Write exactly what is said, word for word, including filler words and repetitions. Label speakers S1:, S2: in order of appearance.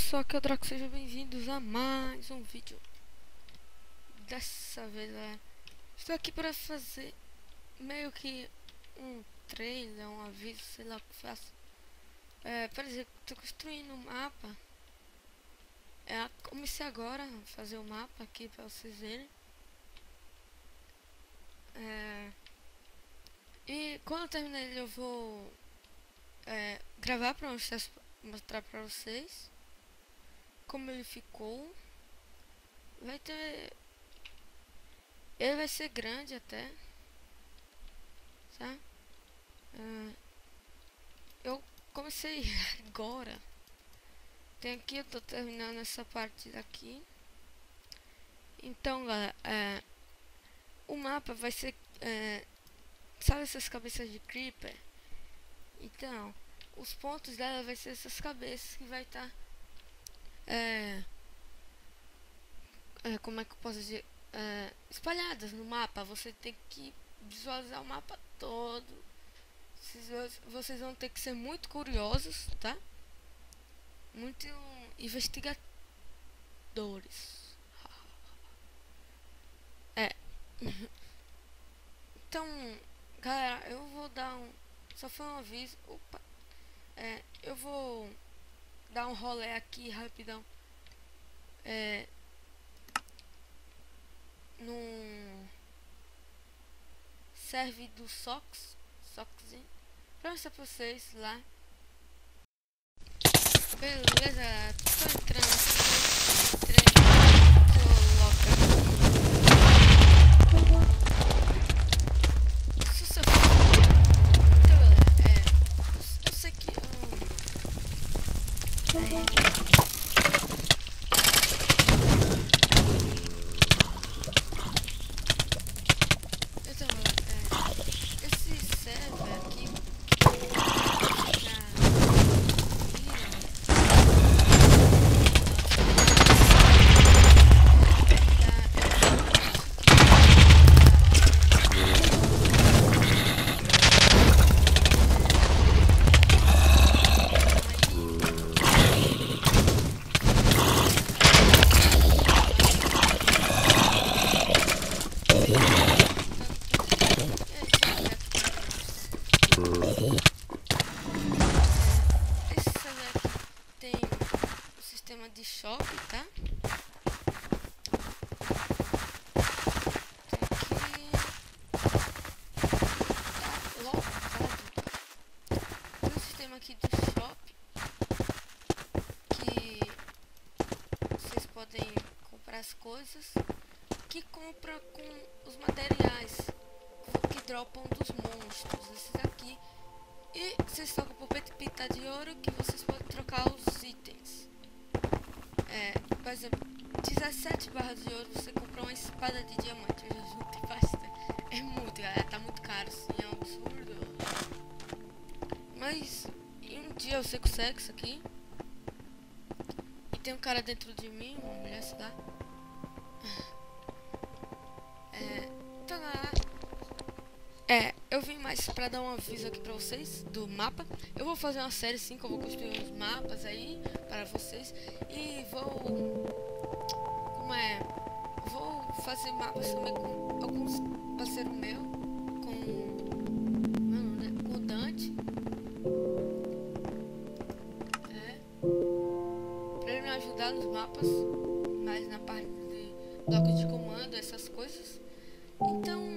S1: pessoal, aqui é o Draco, sejam bem-vindos a mais um vídeo. Dessa vez é, estou aqui para fazer meio que um trailer, um aviso, sei lá o que faço. É, por exemplo, estou construindo um mapa. É, comecei agora a fazer o mapa aqui para vocês verem. É, e quando eu terminar ele eu vou é, gravar para mostrar, mostrar para vocês como ele ficou. Vai ter... Ele vai ser grande até, tá? Uh, eu comecei agora. Tem aqui, eu tô terminando essa parte daqui. Então, galera, é, o mapa vai ser... É, sabe essas cabeças de creeper? Então, os pontos dela vai ser essas cabeças que vai estar... Tá, é, é, como é que eu posso dizer? É, espalhadas no mapa. Você tem que visualizar o mapa todo. Vocês, vocês vão ter que ser muito curiosos, tá? Muito investigadores. É. Então, galera, eu vou dar um... Só foi um aviso. Opa. É, eu vou dar um rolê aqui rapidão. É... Num serve do Sox, Soxzinho, pra mostrar pra vocês lá. Beleza, tô entrando aqui, entrei, coloca isso só então, é, eu sei que eu, é, de choque, tá? Aqui tá lotado. Tem um sistema aqui do shop que vocês podem comprar as coisas que compra com os materiais que dropam dos monstros, esses aqui, e vocês trocam por pita de ouro que vocês podem trocar os itens. É, por exemplo, dezessete barras de ouro você compra uma espada de diamante. Eu já juntei bastante. É muito, galera, tá muito caro, assim, é um absurdo. Mas em um dia você consegue isso aqui. E tem um cara dentro de mim, uma mulher, se dá. É, então, galera, é, eu vim mais pra dar um aviso aqui pra vocês do mapa. Eu vou fazer uma série sim, que eu vou construir uns mapas aí para vocês. E vou... Como é? Vou fazer mapas também com alguns parceiros meus. Com... Mano, né? Com o Dante. É. Pra ele me ajudar nos mapas. Mais na parte de blocos de comando, essas coisas. Então...